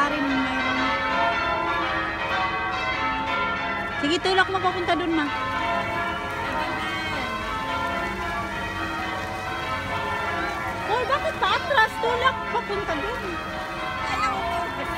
rin mayroon. Sige, tulak mo papunta dun, ma. Hoy, bakit pa atras? Tulak papunta dun. Ayaw mo.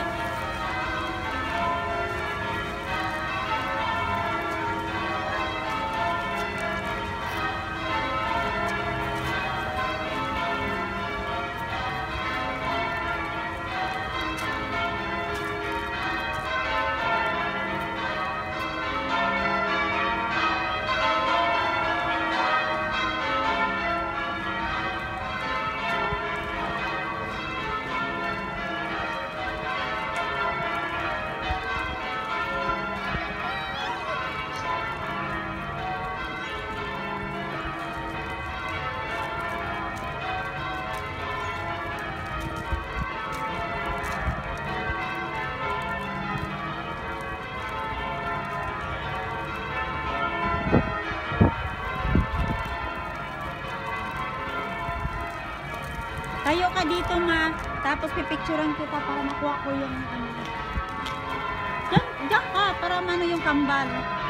Tayo ka dito, ma. Tapos pipicturean kita para makuha ko yung ano. Diyan ka para mano yung kambal.